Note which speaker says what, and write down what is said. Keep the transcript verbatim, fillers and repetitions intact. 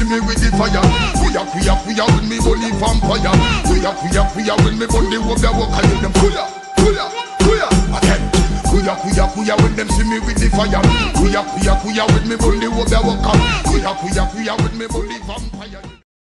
Speaker 1: me with the fire. Kuya kuya kuya when me bully vampire. Kuya kuya kuya when me bully walk the walk. I hear them kuya kuya kuya again. Kuya kuya kuya when them see me with the fire. Kuya kuya kuya when me bully walk the walk. Kuya kuya kuya when me bully vampire.